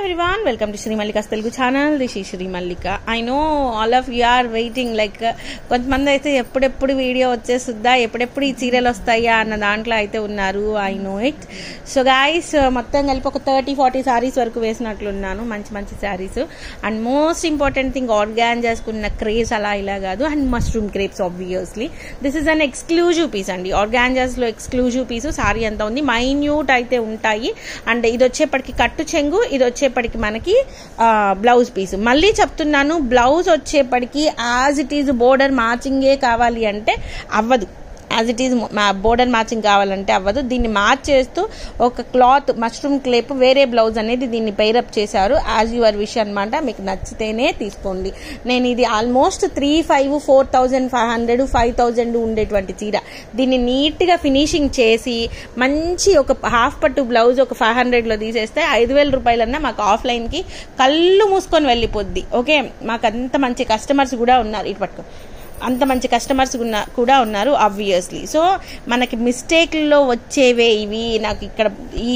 everyone, welcome to Shri Mallika's Telugu channel. This is Shri Mallika. I know all of you are waiting like కొంతమంది అయితే ఎప్పుడెప్పుడు video వచ్చేస్తుందా, ఎప్పుడెప్పుడు ఈ serial వస్తాయా అన్న దాంట్లో అయితే ఉన్నారు. I know it. So guys, మొత్తం కలిపి ఒక 30-40 సారీస్ వరకు వేసినట్లున్నాను, మంచి మంచి saris. And most important thing, ఆర్గాంజాస్కున్న క్రేజ్ అలా ఇలా కాదు. And mushroom crepes obviously this is an exclusive piece అండి. ఆర్గాంజాస్లో ఎక్స్క్లూజివ్ పీసు. సారీ అంతా ఉంది, మైన్యూట్ అయితే ఉంటాయి. అండ్ ఇది వచ్చేప్పటికి కట్టు చెంగు, ఇది వచ్చేప్పటికి మనకి బ్లౌజ్ పీస్. మళ్ళీ చెప్తున్నాను, బ్లౌజ్ వచ్చేప్పటికి యాజ్ ఇట్ ఈజ్ బోర్డర్ మ్యాచింగే కావాలి అంటే అవ్వదు. As it is border matching కావాలంటే అవ్వదు. దీన్ని మ్యాచ్ చేస్తూ ఒక క్లాత్ మష్రూమ్ క్లేప్ వేరే బ్లౌజ్ అనేది దీన్ని పైరప్ చేశారు. యాజ్ యువర్ విష్ అనమాట. మీకు నచ్చితేనే తీసుకోండి. నేను ఇది ఆల్మోస్ట్ 3,500, 4,500, 5,000 ఉండేటువంటి చీర. దీన్ని నీట్గా ఫినిషింగ్ చేసి మంచి ఒక హాఫ్ పట్టు బ్లౌజ్ ఒక 500లో తీసేస్తే 5,000 రూపాయలన్నా మాకు ఆఫ్లైన్కి కళ్ళు మూసుకొని వెళ్ళిపోద్ది. ఓకే, మాకు అంత మంచి కస్టమర్స్ కూడా ఉన్నారు. ఇటు పట్టుకో, అంత మంచి కస్టమర్స్ కూడా ఉన్నారు ఆబ్వియస్లీ. సో మనకి మిస్టేక్లో వచ్చేవే ఇవి. నాకు ఇక్కడ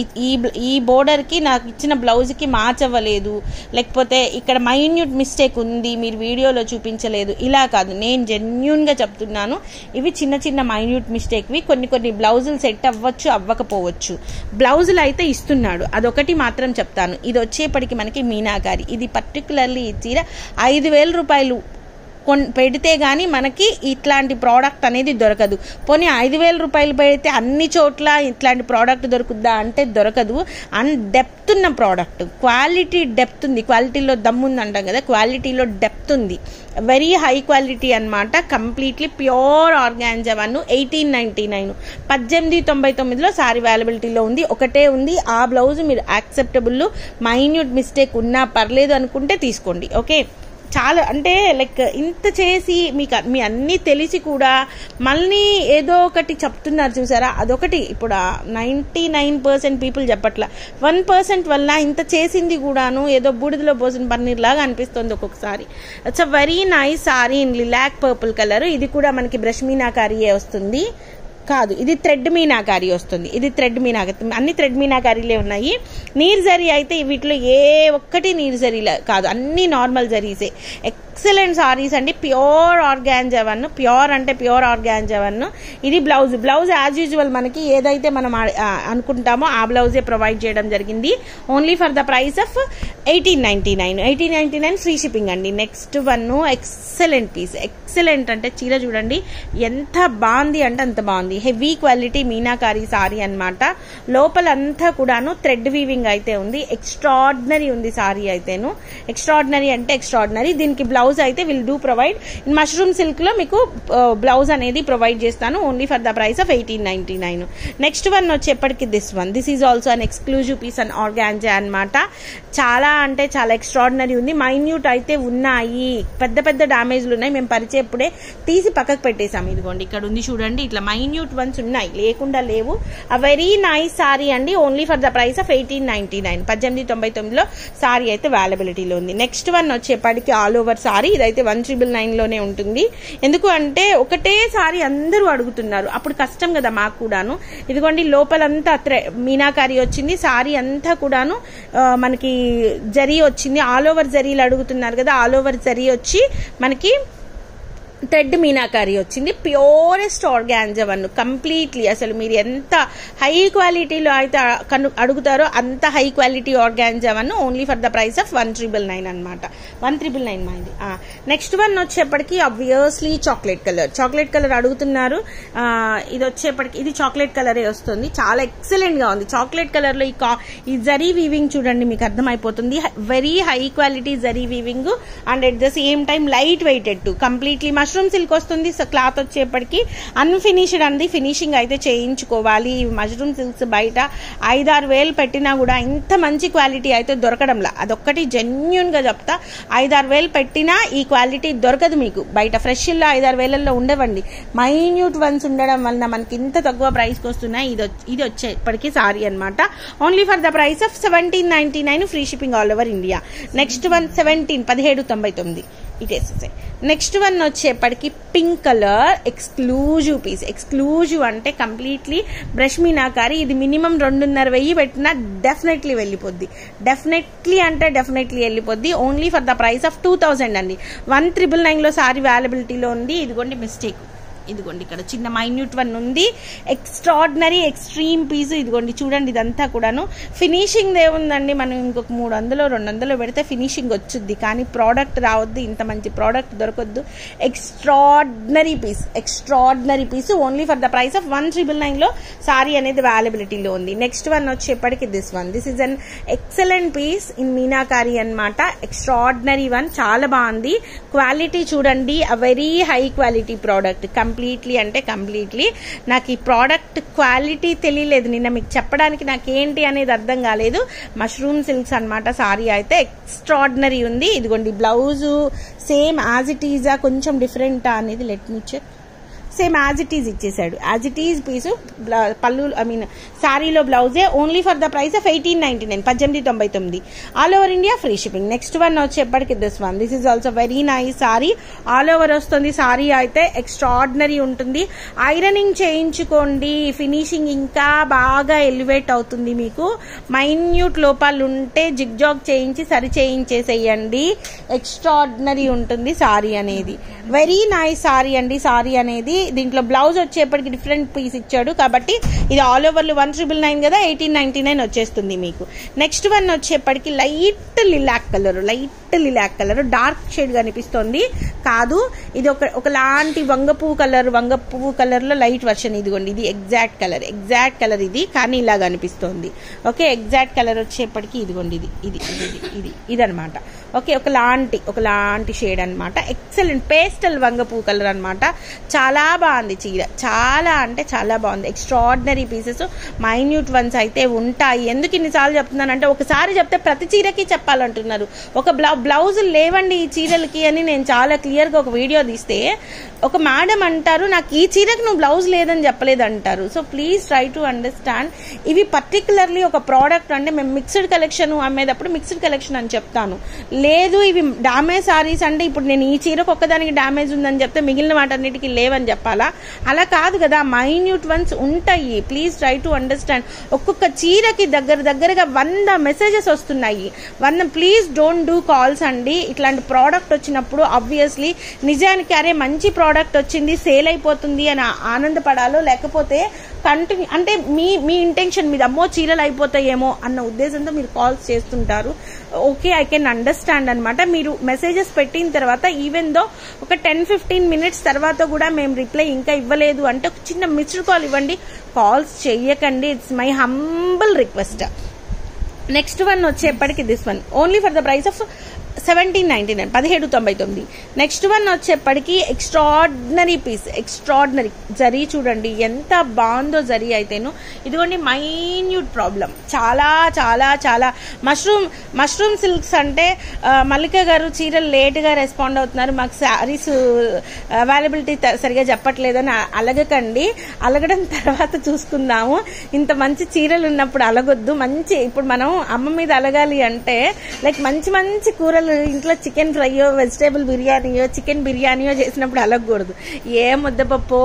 ఈ బోర్డర్కి నాకు ఇచ్చిన బ్లౌజ్కి మ్యాచ్ అవ్వలేదు, లేకపోతే ఇక్కడ మైన్యూట్ మిస్టేక్ ఉంది, మీరు వీడియోలో చూపించలేదు, ఇలా కాదు. నేను జెన్యూన్గా చెప్తున్నాను, ఇవి చిన్న చిన్న మైన్యూట్ మిస్టేక్వి. కొన్ని బ్లౌజులు సెట్ అవ్వచ్చు, అవ్వకపోవచ్చు. బ్లౌజులు అయితే ఇస్తున్నాడు, అదొకటి మాత్రం చెప్తాను. ఇది వచ్చేప్పటికి మనకి మీనాకారి. ఇది పర్టికులర్లీ ఈ చీర 5,000 రూపాయలు పెడితే గానీ మనకి ఇట్లాంటి ప్రోడక్ట్ అనేది దొరకదు. పోనీ 5,000 రూపాయలు పెడితే అన్ని చోట్ల ఇట్లాంటి ప్రోడక్ట్ దొరుకుద్దా అంటే దొరకదు. అండ్ డెప్త్ ఉన్న ప్రోడక్ట్, క్వాలిటీ డెప్త్ ఉంది. క్వాలిటీలో దమ్ముంది అంటాం కదా, క్వాలిటీలో డెప్త్ ఉంది. వెరీ హై క్వాలిటీ అనమాట. Completely pure organza. 1899, 1899లో సారీ అవైలబిలిటీలో ఉంది. ఒకటే ఉంది ఆ బ్లౌజ్. మీరు యాక్సెప్టబుల్, మైన్యూట్ మిస్టేక్ ఉన్నా పర్లేదు అనుకుంటే తీసుకోండి. ఓకే, చాలా అంటే లైక్ ఇంత చేసి మీ అన్నీ తెలిసి కూడా మళ్ళీ ఏదో ఒకటి చెప్తున్నారు చూసారా, అదొకటి. ఇప్పుడు 99% పీపుల్ చెప్పట్లా, 1% వల్ల ఇంత చేసింది కూడాను ఏదో బూడిదలో పోసిన పన్నీర్ లాగా అనిపిస్తుంది ఒక్కొక్కసారి. It's a very nice sari in lilac purple colour. ఇది కూడా మనకి బ్రష్ మీనాకారీయే వస్తుంది కాదు, ఇది థ్రెడ్ మీనాకారి వస్తుంది. ఇది థ్రెడ్ మీనాకారి, అన్ని థ్రెడ్ మీనాకారీలే ఉన్నాయి. నీర్ జరీ అయితే వీటిలో ఏ ఒక్కటి నీర్ జరీలే కాదు, అన్ని నార్మల్ జరీసే. ఎక్సలెంట్ సారీస్ అండి. ప్యూర్ ఆర్గాంజా వన్, ప్యూర్ అంటే ప్యూర్ ఆర్గాంజా వన్. ఇది బ్లౌజ్ యాజ్ యూజువల్ మనకి ఏదైతే మనం అనుకుంటామో ఆ బ్లౌజే ప్రొవైడ్ చేయడం జరిగింది. Only for the price of 1899 free shipping అండి. Next one excellent piece. Excellent అంటే చీర చూడండి ఎంత బాగుంది అంటే అంత బాగుంది. హెవీ క్వాలిటీ మీనాకారి సారీ అనమాట. లోపలంతా కూడాను థ్రెడ్ వీవింగ్ అయితే ఉంది. ఎక్స్ట్రాడినరీ ఉంది సారీ అయితేను. ఎక్స్ట్రాడినరీ అంటే ఎక్స్ట్రాడినరీ. దీనికి బ్లౌజ్ అయితే will do provide. In mushroom silk లో మీకు బ్లౌజ్ అనేది ప్రొవైడ్ చేస్తాను. Only for the price of 1899. Next one వచ్చేప్పటికి this is also an exclusive piece and organza అనమాట. చాలా అంటే చాలా ఎక్స్ట్రాడినరీ ఉంది. మైన్యూట్ అయితే ఉన్నాయి, పెద్ద పెద్ద డ్యామేజ్లు ఉన్నాయి. మేము పరిచేప్పుడే తీసి పక్కకు పెట్టేసాం. ఇదిగోండి ఇక్కడ ఉంది చూడండి, ఇట్లా మైన్యూట్ వన్స్ ఉన్నాయి, లేకుండా లేవు. ఆ వెరీ నైస్ సారీ అండి. Only for the price of 1899. 1899లో సారీ అయితే అవైలబిలిటీలో ఉంది. నెక్స్ట్ వన్ వచ్చేప్పటికి ఆల్ ఓవర్ సారీ. ఇదైతే 1999లోనే ఉంటుంది. ఎందుకు అంటే ఒకటే సారీ అందరూ అడుగుతున్నారు, అప్పుడు కష్టం కదా మాకు కూడాను. ఇదిగోండి లోపలంతా మీనాకారి వచ్చింది. సారీ అంతా కూడాను మనకి జరీ వచ్చింది. ఆల్ ఓవర్ జరీలు అడుగుతున్నారు కదా, ఆల్ ఓవర్ జరీ వచ్చి మనకి థ్రెడ్ మీనాకారి వచ్చింది. Purest organza one completely. అసలు మీరు ఎంత హై క్వాలిటీలో అయితే అడుగుతారో అంత high quality organza one. Only for the price of 1,999 అనమాట. 1,999 మైంది. నెక్స్ట్ వన్ వచ్చేప్పటికి ఆబ్వియస్లీ చాక్లెట్ కలర్ అడుగుతున్నారు. ఇది వచ్చేప్పటికి ఇది చాక్లెట్ కలరే వస్తుంది. చాలా ఎక్సలెంట్ గా ఉంది. చాక్లెట్ కలర్ లో ఈ జరీ వీవింగ్ చూడండి, మీకు అర్థమైపోతుంది. Very high quality zari weaving and at the same time light weighted too. Completely mushroom silk వస్తుంది. క్లాత్ వచ్చేప్పటికి అన్ఫినిష్డ్ అంది. ఫినిషింగ్ అయితే చేయించుకోవాలి. మష్రూమ్ సిల్క్స్ బయట 5-6 వేలు పెట్టినా కూడా ఇంత మంచి క్వాలిటీ అయితే దొరకడంలా. అదొక్కటి జెన్యూన్ గా చెప్తా. 5-6 వేలు పెట్టినా ఈ క్వాలిటీ దొరకదు మీకు బయట. ఫ్రెష్ లో 5-6 వేలలో ఉండవండి. మైన్యూట్ వన్స్ ఉండడం వలన మనకి ఇంత తక్కువ ప్రైస్కి వస్తున్నాయి. ఇది వచ్చేప్పటికి సారీ అనమాట. Only for the price of 1799 free shipping all over India. Next one 1799. ఇటేసేసాయి. నెక్స్ట్ వన్ వచ్చేప్పటికి pink colour exclusive piece. Exclusive అంటే కంప్లీట్లీ బ్రష్ మీనాకారి. ఇది మినిమం 2,500 పెట్టినా డెఫినెట్లీ వెళ్ళిపోద్ది. డెఫినెట్లీ అంటే డెఫినెట్లీ వెళ్ళిపోద్ది. Only for the price of 2,000 అండి. 1,999లో సారీ అవైలబిలిటీలో ఉంది. ఇదిగోండి మిస్టేక్, ఇదిగోండి ఇక్కడ చిన్న మైన్యూట్ వన్ ఉంది. Extraordinary extreme piece. ఇదిగోండి చూడండి, ఇదంతా కూడాను ఫినిషింగ్ ఏముందండి, మనం ఇంకొక 300 200 పెడితే ఫినిషింగ్ వచ్చుద్ది, కానీ ప్రోడక్ట్ రావద్దు, ఇంత మంచి ప్రోడక్ట్ దొరకద్దు. Extraordinary piece, extraordinary piece. Only for the price of 1,999లో సారీ అనేది అవైలబిలిటీలో ఉంది. నెక్స్ట్ వన్ వచ్చేప్పటికి this one. This is an excellent piece in meenakari అన్నమాట. ఎక్స్ట్రాడినరీ వన్, చాలా బాగుంది. క్వాలిటీ చూడండి, a very high quality product. Completely అంటే కంప్లీట్లీ నాకు ఈ ప్రోడక్ట్ క్వాలిటీ తెలియలేదు, నిన్న మీకు చెప్పడానికి నాకేంటి అనేది అర్థం కాలేదు. మష్రూమ్ సిల్క్స్ అన్నమాట. సారీ అయితే ఎక్స్ట్రాడినరీ ఉంది. ఇదిగోండి బ్లౌజు సేమ్ యాజ్ ఇట్ ఈజా, కొంచెం డిఫరెంటా అనేది let me check. Same as it is ఇచ్చేసాడు, యాజ్ ఇట్ ఈజ్ పీసు. పళ్ళు ఐ మీన్ శారీలో బ్లౌజే. Only for the price of 1899, 1899. All over India free shipping. Next one వచ్చేప్పటికి this one. This is also very nice sari. All over వస్తుంది. సారీ అయితే extraordinary ఉంటుంది. Ironing చేయించుకోండి, finishing ఇంకా బాగా ఎలివేట్ అవుతుంది. మీకు మైన్యూట్ లోపాలు ఉంటే జిగ్ జాగ్ చేయించి సరి చేయించేసేయండి. ఎక్స్ట్రాడినరీ ఉంటుంది సారీ అనేది. వెరీ నైస్ సారీ అండి. సారీ అనేది దీంట్లో బ్లౌజ్ వచ్చేప్పటికి డిఫరెంట్ పీస్ ఇచ్చాడు కాబట్టి ఇది ఆల్ ఓవర్లో 1,999 కదా, 1899 వచ్చేస్తుంది మీకు. నెక్స్ట్ వన్ వచ్చేప్పటికి light lilac colour. Light lilac colour dark shade కనిపిస్తుంది కాదు, ఇది ఒకలాంటి వంగ పువ్వు కలర్ లో లైట్ వర్షన్. ఇదిగోండి, ఇది ఎగ్జాక్ట్ కలర్ ఇది, కానీ ఇలా కనిపిస్తుంది. ఓకే, ఎగ్జాక్ట్ కలర్ వచ్చేప్పటికి ఇదిగోండి, ఇది అనమాట. ఓకే, ఒకలాంటి షేడ్ అనమాట. ఎక్సలెంట్ పేస్టల్ వంగ పువ్వు కలర్ అనమాట. చాలా బాగుంది చీర, చాలా అంటే చాలా బాగుంది. ఎక్స్ట్రాడినరీ పీసెస్, మైన్యూట్ వన్స్ అయితే ఉంటాయి. ఎందుకు ఇన్నిసార్లు చెప్తున్నానంటే ఒకసారి చెప్తే ప్రతి చీరకి చెప్పాలంటున్నారు. ఒక బ్లౌజ్ లేవండి ఈ చీరలకి అని నేను చాలా క్లియర్గా ఒక వీడియో తీస్తే ఒక మేడం అంటారు, నాకు ఈ చీరకు నువ్వు బ్లౌజ్ లేదని చెప్పలేదు అంటారు. So please try to understand. ఇవి పర్టికులర్లీ ఒక ప్రోడక్ట్ అంటే మేము మిక్స్డ్ కలెక్షన్ అమ్మేటప్పుడు మిక్స్డ్ కలెక్షన్ అని చెప్తాను. లేదు ఇవి డామేజ్ సారీస్ అంటే ఇప్పుడు నేను ఈ చీరకు ఒక్కదానికి డామేజ్ ఉందని చెప్తే మిగిలిన వాటన్నిటికీ లేవని చెప్పాలా? అలా కాదు కదా, మైన్యూట్ వన్స్ ఉంటాయి. Please try to understand. ఒక్కొక్క చీరకి దగ్గరగా 100 మెసేజెస్ వస్తున్నాయి. ప్లీజ్ డోంట్ డూ కాల్స్ అండి. ఇట్లాంటి ప్రోడక్ట్ వచ్చినప్పుడు ఆబ్వియస్లీ నిజానికి అరే మంచి ప్రోడక్ట్ వచ్చింది సేల్ అయిపోతుంది అని ఆనందపడాలో, లేకపోతే కంటిన్యూ అంటే మీ ఇంటెన్షన్ మీద అమ్మో చీరలు అయిపోతాయేమో అన్న ఉద్దేశంతో మీరు కాల్స్ చేస్తుంటారు. ఓకే, ఐ కెన్ అండర్స్టాండ్ అనమాట. మీరు మెసేజెస్ పెట్టిన తర్వాత ఈవెన్ దో ఒక 10-15 మినిట్స్ తర్వాత కూడా మేము రిప్లై ఇంకా ఇవ్వలేదు అంటే ఒక చిన్న మిస్డ్ కాల్ ఇవ్వండి. కాల్స్ చెయ్యకండి. It's my humble request. Next one వచ్చేప్పటికి this one. Only for the price of 1799, 1799. Next one వచ్చేప్పటికి ఎక్స్ట్రాడినరీ పీస్. ఎక్స్ట్రాడినరీ జరీ చూడండి ఎంత బాగుందో జరీ అయితేను. ఇదిగోండి మైన్యూట్ ప్రాబ్లం, చాలా చాలా చాలా. మష్రూమ్ సిల్క్స్ అంటే మల్లిక గారు చీరలు లేట్గా రెస్పాండ్ అవుతున్నారు, మాకు శారీస్ అవైలబిలిటీ సరిగా చెప్పట్లేదని అలగకండి. అలగడం తర్వాత చూసుకుందాము. ఇంత మంచి చీరలు ఉన్నప్పుడు అలగొద్దు. మంచి ఇప్పుడు మనం అమ్మ మీద అలగాలి అంటే లైక్ మంచి మంచి కూరలు ఇంట్లో చికెన్ ఫ్రైయో, వెజిటేబుల్ బిర్యానీయో, చికెన్ బిర్యానీయో చేసినప్పుడు అలగకూడదు. ఏ ముద్దపప్పు,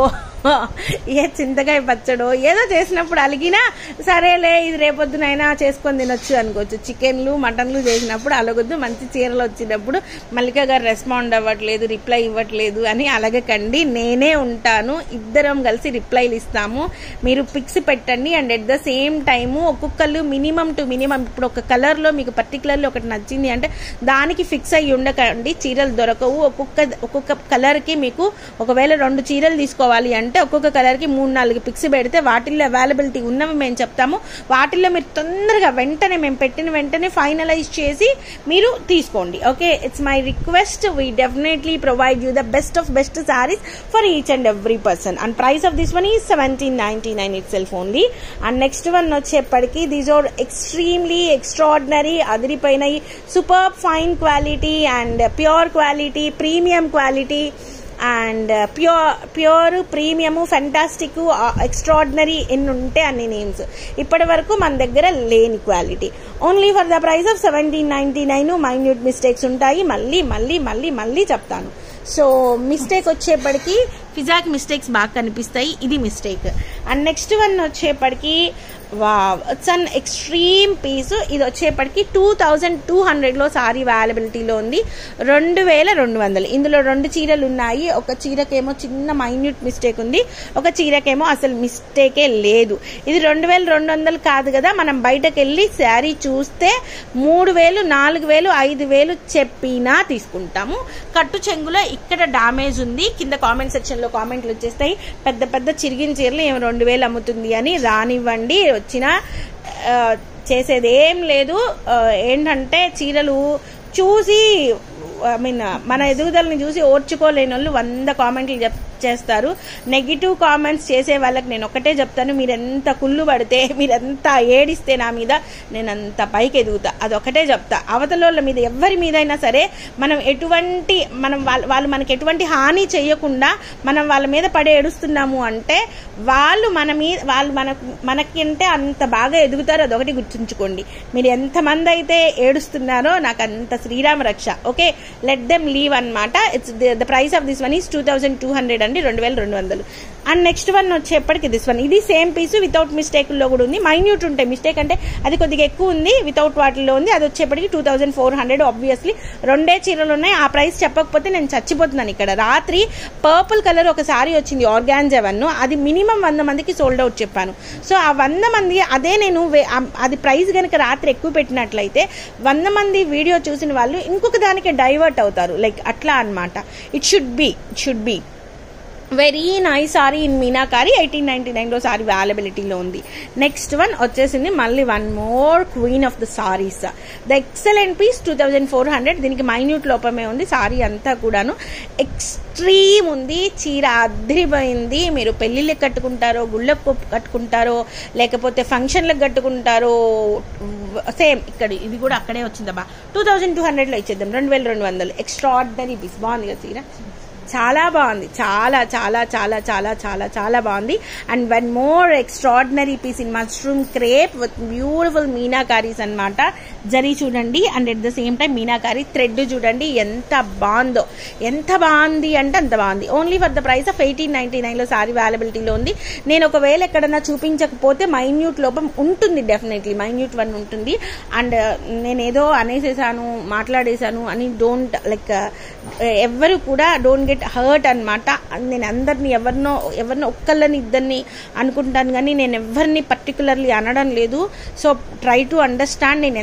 ఏ చింతకాయ పచ్చడో ఏదో చేసినప్పుడు అలిగినా సరేలే ఇది రేపొద్దునైనా చేసుకొని తినొచ్చు అనుకోవచ్చు. చికెన్లు మటన్లు చేసినప్పుడు అలగొద్దు. మంచి చీరలు వచ్చినప్పుడు మల్లిక గారు రెస్పాండ్ అవ్వట్లేదు, రిప్లై ఇవ్వట్లేదు అని అలగకండి. నేనే ఉంటాను, ఇద్దరం కలిసి రిప్లైలు ఇస్తాము. మీరు పిక్స్ పెట్టండి. And at the same time ఒక్కొక్కరు మినిమం టు మినిమం ఇప్పుడు ఒక కలర్లో మీకు పర్టికులర్లీ ఒకటి నచ్చింది అంటే దానికి ఫిక్స్ అయ్యి ఉండకండి. చీరలు దొరకవు. ఒక్కొక్క కలర్కి మీకు ఒకవేళ 2 చీరలు తీసుకోవాలి అంటే ఒక్కొక్క కలర్కి 3-4 పిక్స్ పెడితే వాటిల్లో అవైలబిలిటీ ఉన్నవి మేము చెప్తాము. వాటిల్లో మీరు తొందరగా వెంటనే మేము పెట్టిన వెంటనే ఫైనలైజ్ చేసి మీరు తీసుకోండి. Okay, it's my request. We definitely provide you the best of best saris for each and every person. And price of this one is 1799 itself only. And next one వచ్చేప్పటికి దీస్ ఆర్ ఎక్స్ట్రీమ్లీ ఎక్స్ట్రాడినరీ, అదిరిపోయినాయి, super fine quality and pure quality, premium quality. And pure premium fantastic extraordinary ఎన్ని ఉంటే అన్ని names ఇప్పటి వరకు మన దగ్గర లేని quality. Only for the price of 1799. Minute mistakes ఉంటాయి, మళ్ళీ మళ్ళీ మళ్ళీ మళ్ళీ చెప్తాను. సో మిస్టేక్ వచ్చేప్పటికి ఫిజాకి మిస్టేక్స్ బాగా కనిపిస్తాయి, ఇది మిస్టేక్. అండ్ నెక్స్ట్ వన్ వచ్చేప్పటికి wow, it's an extreme piece. ఇది వచ్చేప్పటికి 2200లో సారీ అవైలబిలిటీలో ఉంది, 2200. ఇందులో 2 చీరలు ఉన్నాయి. ఒక చీరకేమో చిన్న మైన్యూట్ మిస్టేక్ ఉంది, ఒక చీరకేమో అసలు మిస్టేకే లేదు. ఇది 2200 కాదు కదా, మనం బయటకు వెళ్ళి శారీ చూస్తే 3000, 4000, 5000 చెప్పినా తీసుకుంటాము. కట్టు చెంగులో ఇక్కడ డామేజ్ ఉంది. కింద కామెంట్ సెక్షన్ లో కామెంట్లు వచ్చేస్తాయి, పెద్ద పెద్ద చిరిగిన చీరలు ఏమో 2000 అమ్ముతుంది అని. రానివ్వండి, వచ్చినా చేసేది ఏం లేదు. ఏంటంటే చీరలు చూసి మన ఎదుగుదలని చూసి ఓర్చుకోలేని వాళ్ళు 100 కామెంట్లు చేస్తారు. నెగిటివ్ కామెంట్స్ చేసే వాళ్ళకి నేను ఒకటే చెప్తాను, మీరెంత కుళ్ళు పడితే, మీరెంత ఏడిస్తే నా మీద, నేను అంత పైకి ఎదుగుతా. అదొకటే చెప్తా. అవతల మీద ఎవరి మీదైనా సరే మనం వాళ్ళు మనకి ఎటువంటి హాని చేయకుండా మనం వాళ్ళ మీద పడి ఏడుస్తున్నాము అంటే వాళ్ళు మనకంటే అంత బాగా ఎదుగుతారు. అదొకటి గుర్తుంచుకోండి. మీరు ఎంతమంది అయితే ఏడుస్తున్నారో నాకు అంత శ్రీరామ రక్ష. ఓకే, లెట్ దెమ్ లీవ్ అన్నమాట. It's the price of this one is 2200 అండి, 2200. అండ్ నెక్స్ట్ వన్ వచ్చేప్పటికి దిస్ వన్, ఇది సేమ్ పీసు వితౌట్ మిస్టేక్ లో కూడా ఉంది. మైన్యూట్ ఉంటాయి, మిస్టేక్ అంటే అది కొద్దిగా ఎక్కువ ఉంది, వితౌట్ వాటిలో ఉంది. అది వచ్చేప్పటికి 2400. ఆబ్వియస్లీ 2 చీరలు ఉన్నాయి. ఆ ప్రైస్ చెప్పకపోతే నేను చచ్చిపోతున్నాను ఇక్కడ. రాత్రి పర్పుల్ కలర్ ఒక సారీ వచ్చింది, ఆర్గాన్జా వన్, అది మినిమం 100 మందికి సోల్డ్ అవుట్ చెప్పాను. సో ఆ 100 మంది అదే నేను అది ప్రైస్ కనుక రాత్రి ఎక్కువ పెట్టినట్లయితే 100 మంది వీడియో చూసిన వాళ్ళు ఇంకొక దానికి డైవర్ట్ అవుతారు. లైక్ అట్లా అన్నమాట. It should be very nice sari in meenakari. 1899లో సారీ అవైలబిలిటీలో ఉంది. నెక్స్ట్ వన్ వచ్చేసింది మళ్ళీ one more queen of the saris, the excellent piece 2400. దీనికి మైన్యూట్ లోపమే ఉంది. సారీ అంతా కూడాను ఎక్స్ట్రీమ్ ఉంది. చీర అద్రిపోయింది. మీరు పెళ్లిళ్ళకి కట్టుకుంటారో, గుళ్ళకు కట్టుకుంటారో, లేకపోతే ఫంక్షన్లకు కట్టుకుంటారో, సేమ్ ఇక్కడ ఇది కూడా అక్కడే వచ్చిందబ్బా. 2200లో ఇచ్చేద్దాం, 2200. Extraordinary piece. బాగుంది కదా చీర, చాలా బాగుంది, చాలా చాలా చాలా చాలా చాలా చాలా బాగుంది. And one more extraordinary piece in mushroom crepe with beautiful meenakaris అన్నమాట. జరీ చూడండి, and at the same time meenakari thread చూడండి ఎంత బాగుందో. ఎంత బాగుంది అంటే అంత బాగుంది. Only for the price of 1899లో సారీ అవైలబిలిటీలో ఉంది. నేను ఒకవేళ ఎక్కడన్నా చూపించకపోతే మైన్యూట్ లోపం ఉంటుంది, డెఫినెట్లీ మైన్యూట్ వన్ ఉంటుంది. అండ్ నేనేదో అనేసేసాను, మాట్లాడేశాను అని డోంట్ లైక్, ఎవరు కూడా డోంట్ గెట్ హర్ట్ అనమాట. నేను అందరినీ ఎవరినో ఒక్కళ్ళని ఇద్దరిని అనుకుంటాను, కానీ నేను ఎవరిని పర్టికులర్లీ అనడం లేదు. So try to understand. నేను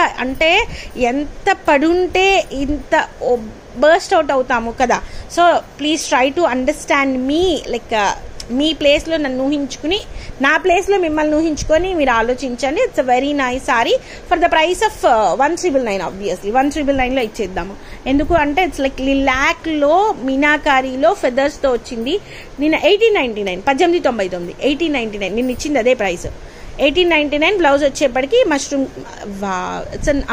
ఎంత పడుంటే ఇంత బర్స్ట్ అవుట్ అవుతాము కదా. So please try to understand me. Like me ప్లేస్లో నన్ను ఊహించుకుని, నా ప్లేస్లో మిమ్మల్ని ఊహించుకొని మీరు ఆలోచించండి. It's a very nice sari for the price of 1999. Obviously 1999లో ఇచ్చేద్దాము. ఎందుకు అంటే ఇట్స్ లైక్ లిలాక్లో మీనాకారీలో ఫెదర్స్తో వచ్చింది. నేను 1899, 1899, 1899 నేను ఇచ్చింది అదే ప్రైస్. 1899 బ్లౌజ్ వచ్చేప్పటికి మష్రూమ్. వా, ఇట్స్ అన్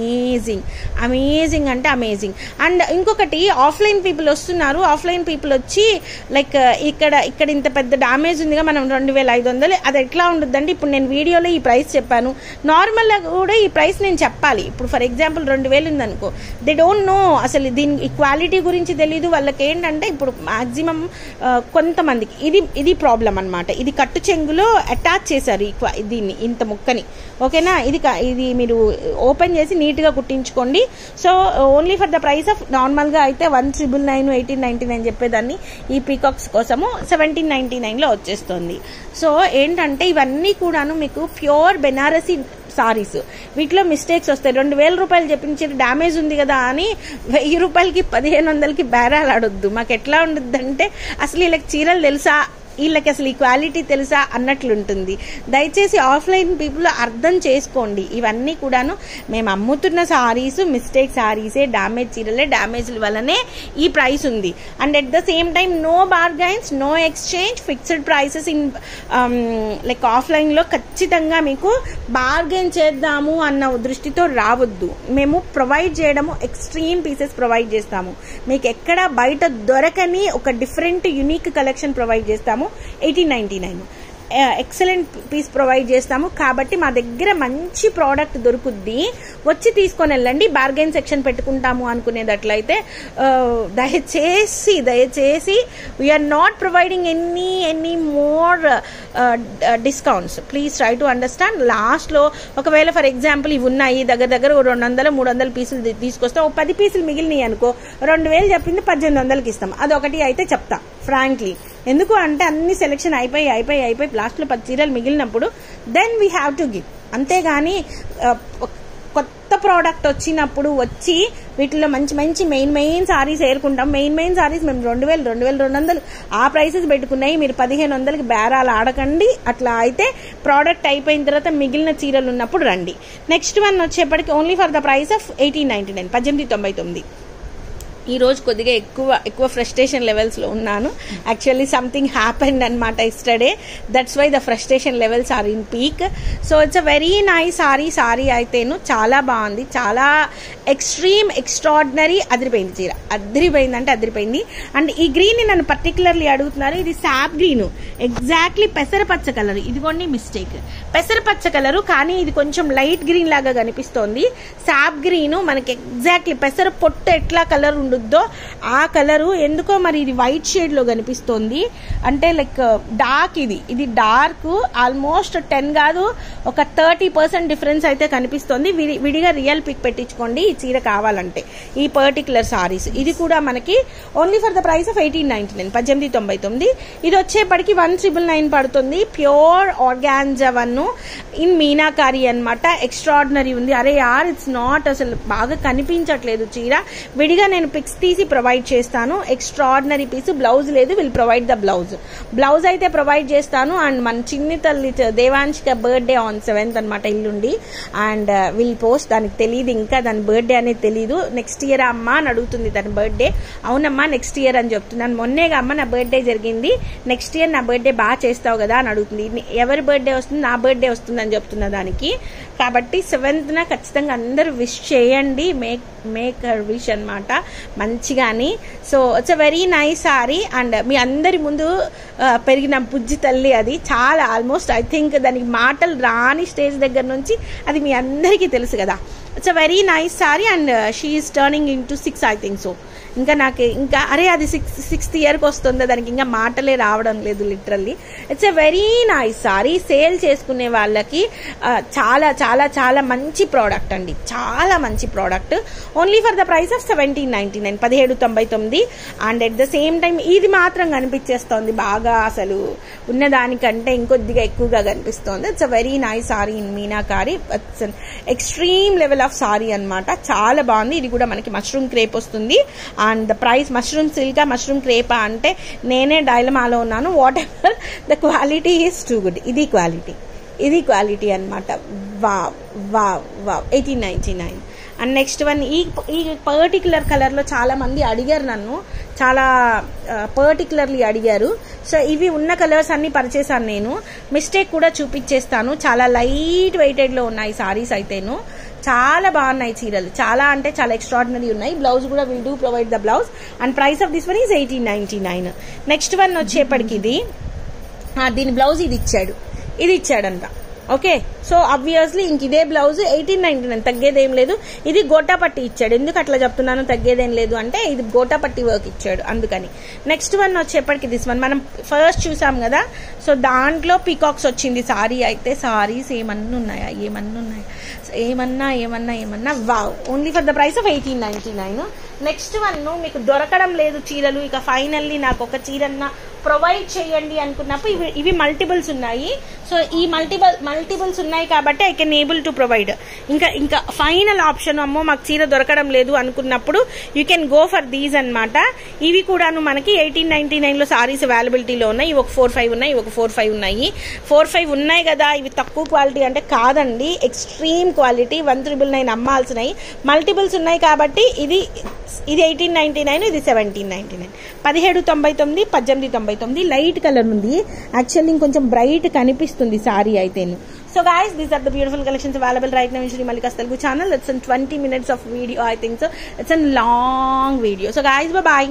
అమేజింగ్ అంటే అమేజింగ్. అండ్ ఇంకొకటి, ఆఫ్లైన్ పీపుల్ వస్తున్నారు. ఆఫ్లైన్ పీపుల్ వచ్చి లైక్ ఇక్కడ ఇంత పెద్ద డామేజ్ ఉందిగా, మనం 2500, అది ఎట్లా ఉంటుందంటే, ఇప్పుడు నేను వీడియోలో ఈ ప్రైస్ చెప్పాను, నార్మల్గా కూడా ఈ ప్రైస్ నేను చెప్పాలి. ఇప్పుడు ఫర్ ఎగ్జాంపుల్ 2000 ఉందనుకో, దే డోంట్ నో, అసలు దీని ఈ క్వాలిటీ గురించి తెలీదు వాళ్ళకి. ఏంటంటే ఇప్పుడు మాక్సిమం కొంతమందికి ఇది ప్రాబ్లం అనమాట. ఇది కట్టు చెంగులో అటాచ్ చేశారు దీన్ని, ఇంత ముక్కని. ఓకేనా, ఇది మీరు ఓపెన్ చేసి నీట్గా కుట్టించుకోండి. So only for the price of, నార్మల్గా అయితే 1999, 1899 చెప్పేదాన్ని, ఈ పీకాక్స్ కోసము 1799లో వచ్చేస్తుంది. సో ఏంటంటే ఇవన్నీ కూడాను మీకు ప్యూర్ బెనారసీ సారీస్. వీటిలో మిస్టేక్స్ వస్తాయి. 2000 రూపాయలు చెప్పించి డ్యామేజ్ ఉంది కదా అని 1000 రూపాయలకి 1500కి బేరాలు ఆడొద్దు. మాకు ఎట్లా ఉండద్దు అంటే, అసలు వీళ్ళకి చీరలు తెలుసా వీళ్ళకి అసలు ఈ క్వాలిటీ తెలుసా అన్నట్లుంటుంది. దయచేసి ఆఫ్లైన్ పీపుల్ అర్థం చేసుకోండి. ఇవన్నీ కూడాను మేము అమ్ముతున్న సారీస్ మిస్టేక్ సారీసే, డ్యామేజ్ చీరలే, డ్యామేజ్ల వల్లనే ఈ ప్రైస్ ఉంది. And at the same time no bargains, no exchange, fixed prices in like ఆఫ్లైన్లో ఖచ్చితంగా మీకు బార్గైన్ చేద్దాము అన్న దృష్టితో రావద్దు. మేము ప్రొవైడ్ చేయడము ఎక్స్ట్రీమ్ పీసెస్ ప్రొవైడ్ చేస్తాము. మీకు ఎక్కడ బయట దొరకని ఒక డిఫరెంట్ యునిక్ కలెక్షన్ ప్రొవైడ్ చేస్తాము. 1899 ఎక్సలెంట్ పీస్ ప్రొవైడ్ చేస్తాము. కాబట్టి మా దగ్గర మంచి ప్రోడక్ట్ దొరుకుద్ది, వచ్చి తీసుకొని వెళ్ళండి. బార్గెన్ సెక్షన్ పెట్టుకుంటాము అనుకునేటట్లయితే దయచేసి we are not providing any more discounts. Please try to understand. లాస్ట్లో ఒకవేళ ఫర్ ఎగ్జాంపుల్ ఇవి ఉన్నాయి దగ్గర 200-300 పీసులు తీసుకొస్తాం, 10 పీసులు మిగిలినాయి అనుకో, 2000 చెప్పింది 1800కి ఇస్తాం. అదొకటి అయితే చెప్తా ఫ్రాంక్లీ. ఎందుకు అంటే అన్ని సెలెక్షన్ అయిపోయి లాస్ట్లో 10 చీరలు మిగిలినప్పుడు then we have to give. అంతేగాని కొత్త ప్రోడక్ట్ వచ్చినప్పుడు వచ్చి వీటిలో మంచి మెయిన్ సారీస్ ఏరుకుంటాం. మెయిన్ సారీస్ మేము 2000-2200 ఆ ప్రైసెస్ పెట్టుకున్నాయి, మీరు 1500కి బేరాలు ఆడకండి. అట్లా అయితే ప్రోడక్ట్ అయిపోయిన తర్వాత మిగిలిన చీరలు ఉన్నప్పుడు రండి. నెక్స్ట్ వన్ వచ్చేప్పటికి only for the price of 1899, 1899. ఈ రోజు కొద్దిగా ఎక్కువ ఫ్రస్ట్రేషన్ లెవెల్స్లో ఉన్నాను. యాక్చువల్లీ సంథింగ్ హ్యాపెండ్ అనమాట yesterday, that's why the frustration levels are in peak. So it's a very nice sari అయితేను చాలా బాగుంది, చాలా ఎక్స్ట్రాడినరీ. అదిరిపోయింది చీర, అదిరిపోయిందంటే అదిరిపోయింది. అండ్ ఈ గ్రీన్ ని నన్ను పర్టికులర్లీ అడుగుతున్నారు. ఇది సాప్ గ్రీన్, ఎగ్జాక్ట్లీ పెసరపచ్చ కలర్. ఇదిగోండి మిస్టేక్, పెసరపచ్చ కలరు కానీ ఇది కొంచెం లైట్ గ్రీన్ లాగా కనిపిస్తోంది. సాప్ గ్రీన్ మనకి ఎగ్జాక్ట్లీ పెసర పొట్టు ఎట్లా కలర్ ఉండుద్దో ఆ కలరు. ఎందుకో మరి ఇది వైట్ షేడ్ లో కనిపిస్తోంది, అంటే లైక్ డార్క్. ఇది డార్క్, ఆల్మోస్ట్ 10 కాదు ఒక 30% డిఫరెన్స్ అయితే కనిపిస్తోంది. విడిగా రియల్ పిక్ పెట్టించుకోండి ఈ చీర కావాలంటే. ఈ పర్టికులర్ సారీస్ ఇది కూడా మనకి only for the price of 1899, 1899. ఇది వచ్చేప్పటికి 1999 పడుతుంది. Pure organza one in meenakari అనమాట. ఎక్స్ట్రాడినరీ ఉంది. అరే యార్, ఇట్స్ నాట్ అసలు బాగా కనిపించట్లేదు చీర. విడిగా నేను పిక్స్ తీసి ప్రొవైడ్ చేస్తాను. Extraordinary piece. బ్లౌజ్ లేదు, విల్ ప్రొవైడ్ ద బ్లౌజ్ అయితే ప్రొవైడ్ చేస్తాను. అండ్ మన చిన్ని తల్లి దేవాంశిక బర్త్డే ఆన్ 7th అనమాట ఎల్లుండి. And will post. దానికి తెలియదు ఇంకా, దాని బర్త్డే అనేది తెలీదు. నెక్స్ట్ ఇయర్ అమ్మ అని అడుగుతుంది తన బర్త్డే. అవునమ్మా నెక్స్ట్ ఇయర్ అని చెప్తున్నాను. మొన్నేగా అమ్మ నా బర్త్డే జరిగింది, నెక్స్ట్ ఇయర్ నా బర్త్డే బాగా చేస్తావు కదా అని అడుగుతుంది. ఎవరి బర్త్డే వస్తుంది? నా బర్త్డే వస్తుంది అని చెప్తున్నా దానికి. కాబట్టి 7th ఖచ్చితంగా అందరూ విష్ చేయండి. మేక్ హర్ విష్ అనమాట మంచిగాని. So it's a very nice sari. And మీ అందరి ముందు పెరిగిన బుజ్జి తల్లి అది. చాలా ఆల్మోస్ట్ ఐ థింక్ దానికి మాటలు రాని స్టేజ్ దగ్గర నుంచి అది మీ అందరికీ తెలుసు కదా. It's a very nice sari. And she is turning into 6 I think so. ఇంకా అరే అది 6th ఇయర్కి వస్తుందా, దానికి ఇంకా మాటలే రావడం లేదు literally. It's a very nice sari. Sale చేసుకునే వాళ్ళకి చాలా చాలా చాలా మంచి ప్రోడక్ట్ అండి, చాలా మంచి product. Only for the price of 1799, 1799. And at the same time ఇది మాత్రం కనిపించేస్తోంది బాగా, అసలు ఉన్నదానికంటే ఇంకొద్దిగా ఎక్కువగా కనిపిస్తోంది. It's a very nice sari in meenakari. It's extreme level of sari అనమాట. చాలా బాగుంది. ఇది కూడా మనకి మష్రూమ్ క్రేప్ వస్తుంది. అండ్ ద ప్రైస్ మష్రూమ్ సిల్కా మష్రూమ్ క్రేపా అంటే నేనే డైలమాలో ఉన్నాను. Whatever the quality is too good. ఇది క్వాలిటీ అనమాట. Wow wow wow 1899. And next one ఈ పర్టికులర్ కలర్లో చాలా మంది అడిగారు నన్ను, చాలా పర్టికులర్లీ అడిగారు. సో ఇవి ఉన్న కలర్స్ అన్ని పరిచేసాను నేను. మిస్టేక్ కూడా చూపించేస్తాను. చాలా లైట్ వెయిటెడ్లో ఉన్నాయి సారీస్ అయితేను. చాలా బాగున్నాయి చీరలు, చాలా అంటే చాలా ఎక్స్ట్రాడినరీ ఉన్నాయి. బ్లౌజ్ కూడా will do provide the blouse. And price of this one is 1899. Next one వచ్చేప్పటికి దీని బ్లౌజ్ ఇది ఇచ్చాడంట. ఓకే, సో ఆబ్వియస్లీ ఇంక ఇదే బ్లౌజ్ 1899, తగ్గేదేం లేదు. ఇది గోటాపట్టి ఇచ్చాడు. ఎందుకు అట్లా చెప్తున్నాను తగ్గేదేం లేదు అంటే ఇది గోటాపట్టి వర్క్ ఇచ్చాడు అందుకని. నెక్స్ట్ వన్ వచ్చేప్పటికి దిస్ వన్ మనం ఫస్ట్ చూసాం కదా. సో దాంట్లో పీకాక్స్ వచ్చింది సారీ అయితే. సారీస్ ఏమన్నా ఉన్నాయా? ఏమన్నా wow. Only for the price of 1899. Next one మీకు దొరకడం లేదు చీరలు. ఇక ఫైనల్లీ నాకు ఒక చీరన్నా ప్రొవైడ్ చేయండి అనుకున్నప్పుడు ఇవి మల్టిపుల్స్ ఉన్నాయి. సో ఈ మల్టిపుల్స్ ఉన్నాయి కాబట్టి I can able to provide. ఇంకా ఫైనల్ ఆప్షన్ అమ్మో మాకు చీర దొరకడం లేదు అనుకున్నప్పుడు you can go for these అన్నమాట. ఇవి కూడాను మనకి 1899 లో సారీస్ అవైలబిలిటీలో ఉన్నాయి. ఇవి ఒక 4-5 ఉన్నాయి, ఇవి ఒక 4-5 ఉన్నాయి. 4-5 ఉన్నాయి కదా ఇవి తక్కువ క్వాలిటీ అంటే కాదండి, ఎక్స్ట్రీమ్ క్వాలిటీ. 1399 అమ్మాల్సినవి. మల్టిపుల్స్ ఉన్నాయి కాబట్టి ఇది 1899, ఇది 1799. 1799, 1899. లైట్ కలర్ ఉంది, యాక్చువల్లీ ఇంకొంచెం బ్రైట్ కనిపిస్తుంది సారీ అయితేను. So guys, these are the beautiful collections available right now in Shri Mallika's Telugu channel. It's in 20 minutes of video, I think so. It's a long video. So guys, bye bye.